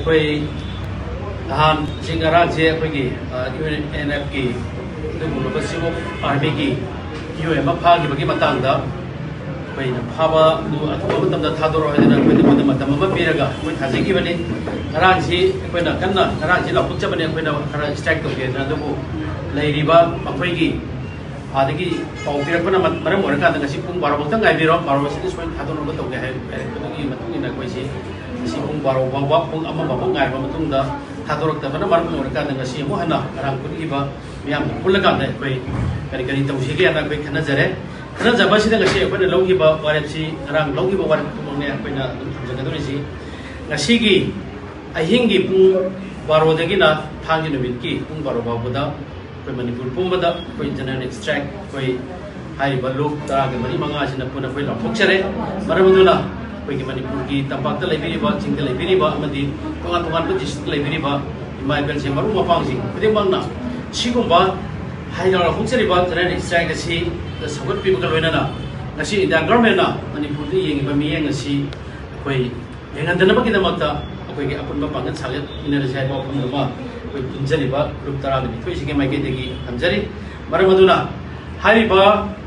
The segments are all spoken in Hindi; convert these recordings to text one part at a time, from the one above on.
कोई धान सिंगारा से कोई की UNF की दुगुन सिवो आर्मी की UM फा की मतंग दा कोई फाबा दु अथवा मतम दा थादोर है ना कोई मत मतम म पीरगा कोई थाजे की बने रांग सी कोई ना कन्ना रांग सी लापुच बने कोई ना खरा स्ट्राइक तो के ना दबो लेरिबा मखोई की आदगी पाउपीरपना मरम ओरका ngasi pung 12 botang ngai biro 12 sini soin thadon no to ge hai gi matung ina koi si pung 12 bawa pung amma bawa ngai ba matung da thadorok ta bana maram orka ngasi mo hana rang kun iba miam pulaga da koi kari kari tau si ge na koi khana jare khana jaba si da ngasi koi logi ba warep si rang logi ba warep tu ne koi na jaga do si ngasi gi ahing gi pung 12 dagi na thangi no ki pung 12 bawa da कोई मणिपुर पुंबदा कोई जनरल एक्सट्रैक्ट कोई हाई बलुक तरा के मरी मंगा सिना पुना कोई लफोक्चरे मरमदुना कोई के मणिपुर की तंपाक लेबिरिबा चिंग लेबिरिबा अमदी तोंगान तोंगान को डिस्ट्रिक्ट लेबिरिबा इमाइबल से मरु मपांग सिंग खुदिं बांगना सिगुंबा हाई लरा फोक्चरिबा जनरल एक्सट्रैक्ट से सगत पिबका लोइनाना ngasi इंडिया गवर्नमेंट ना मणिपुर दी येंगिबा मियें ngasi कोई येंगदनबा की दमकता कोई के अपुनबा पांगन सागत इनरसे बा फमदमा कोई पुंजरिबा ग्रुप तरा के थोइ सिगे माइके देगी हमजरी मरमदुना हारिबा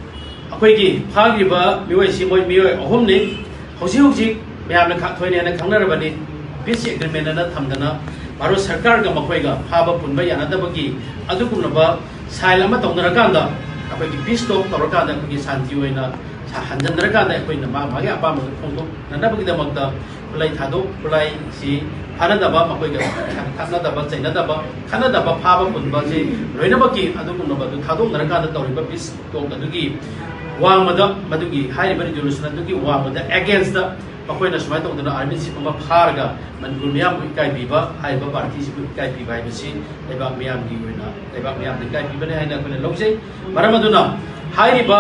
अखोई की फागिबा मिवै सि मोय मिवै अहोम नि हौसि हौसि म्यामना खा थोइने ना खंगनरबनि पीस एग्रीमेंट ना थमदना भारत सरकार का मखोइगा फाबा पुनबा यानदबगी अदुकुनबा साइल अमा तौनरकांदा अखोई की पीस टॉक तौरकांदा अखोई शांति होइना हंजनरकांदा अखोई ना मागे अपाम फोंदो ननबगी दमकता खुलाई थादो खुलाई सि फानदबा मखोइगा थानदबा चैनदबा खानदबा फाबा पुनबा से लोइनबकी अदुकुनबा दु थादो नरकांदा तौरिबा पीस टॉक अदुगी वांगमदा मदुगी हाइरिबा रिजोल्यूशन अदुगी वांगमदा अगेंस्ट द मखोइना सुमाय तौदना आर्मी सिप अमा फारगा मनपुर मियाम को इकाई पीबा हाइबा पार्टी सिप इकाई पीबा हाइबसी लेबाक मियाम की होइना लेबाक मियाम द इकाई पीबने हाइना कोने लौजै मरमदुना हाइरिबा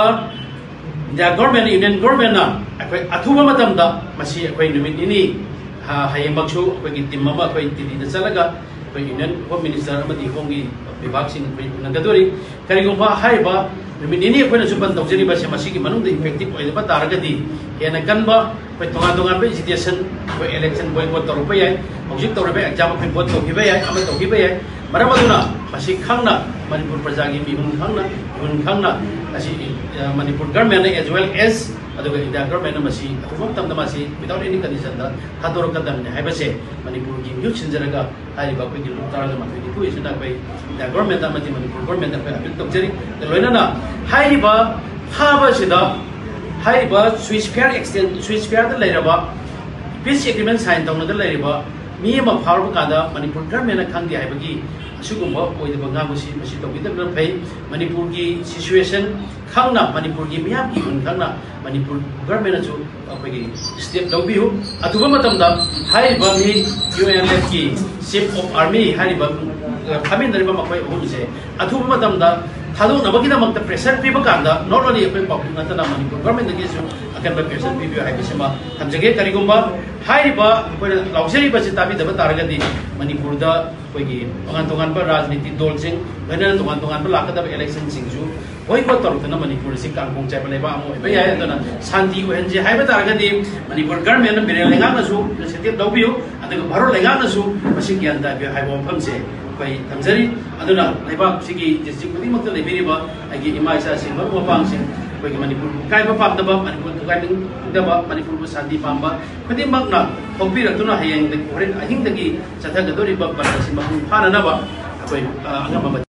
इंडिया गवर्नमेंट यूनियन गवर्नमेंट ना अखोइ अथुबा मतमदा मसी अखोइ नुमित इनी हायमक्सु अखोइ की टीम अमा अखोइ दिल्ली द चलगा अखोइ यूनियन होम मिनिस्टर अमदी होंगी विभाग सिंह अखोइ नगदोरी करिगुंबा हाइबा नुमित इनी अखोइना सुपन तौजरिबा से मसी की मनुंग द इफेक्टिव ओइबा तारगदी हेना कनबा कोई तोंगान तोंगान पे एजिटेशन कोई इलेक्शन बॉयकॉट तौरबा याय हौजिक तौरबा एग्जाम कोई वोट तौगिबा याय अमा तौगिबा याय मरमदुना मसी खंगना मणिपुर प्रजा की मिहुन खंगना असी Manipur government as well as अदुगा इंडिया गवर्नमेंट मसी अथुबम तमदा मसी विदाउट एनी कंडीशन दा थादोरकदमने हाइबसे मणिपुर की म्यूट सिंजरगा हाइबा कोई गिलु तारगा मथुनि कुइसना कोई इंडिया गवर्नमेंट अमति मणिपुर गवर्नमेंट कोई अपील तौजरी लोइनाना हाइबा फाबसिदा हाइबा स्विच फेयर द लेरबा पीस एग्रीमेंट साइन तौनगा लेरबा मी अमा फारबा कादा मणिपुर गवर्नमेंट खंगे हाइबगी असुगुंबा ओइदबा गांगुसी मसी तौगिदबना फै मणिपुर की सिचुएशन खंगना मणिपुर की मियाम की उन खंगना मणिपुर गवर्नमेंट जो अखोगी स्टेप लौबियु अथुबा मतमदा हाइबा मी UNF की चीफ ऑफ आर्मी हाइबा खामिनरिबा मखोय ओहुसे अथुबा मतमदा थादोनबगीदमक्ता प्रेशर पीबा कांदा नॉट ओनली अखोय पब्लिक नतना मणिपुर गवर्नमेंट गिसु अकनबा प्रेशर पीबियो हाइबसेमा थमजगे करिगुंबा हाइबा अखोय लाउजरिबा से ताबिदबा तारगदी मणिपुर दा अखोगी तोंगान पर राजनीति दल सिंह लोइना तोंगान लाकदबा इलेक्शन सिंगजु बॉयकॉट तौरतना मणिपुर से कांगोंग चाइबा लेबा अमो एबा याय अदना शांति ओहनजे हाइबा तारगदी मणिपुर गवर्नमेंट बिरेल लेंगानसु सेटिव लौबियो अदगा भारत लेंगानसु मसी ग्यान ताबियो हाइबा मफमसे कोई थमजरी अदुना लेबाक सिगी डिस्ट्रिक्ट खुदिमक्ता लेबिरिबा आगे इमा इसा सिंह मरु मपांगसिंग कोई मणिपुर काइबा पामदबा मणिपुर काइबिंगदबा मणिपुर शांति पामबा खुदिमक्ना होबिरतुना हयेंग होरेन अहिंगदगी चथगदोरिबा बरसिम फाननबा कोई अंगम